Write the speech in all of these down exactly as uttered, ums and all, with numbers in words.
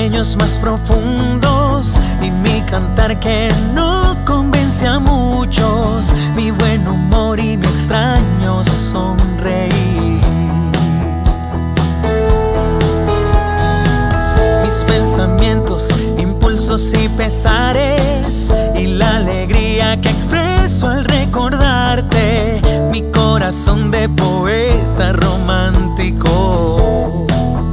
sueños más profundos y mi cantar que no convence a muchos, mi buen humor y mi extraño sonreír. Mis pensamientos, impulsos y pesares y la alegría que expreso al recordarte, mi corazón de poeta romántico.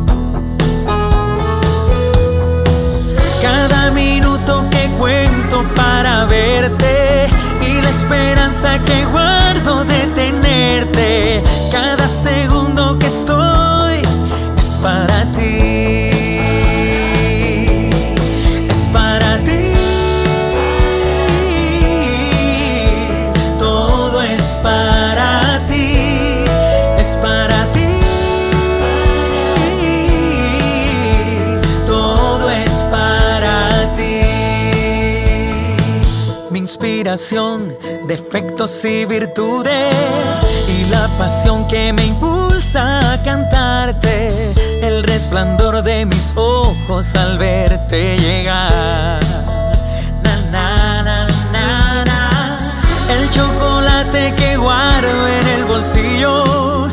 Cada minuto que cuento para verte y la esperanza que guardo de tenerte, cada segundo que estoy es para ti. Defectos y virtudes y la pasión que me impulsa a cantarte, el resplandor de mis ojos al verte llegar. Na, na, na, na, na. El chocolate que guardo en el bolsillo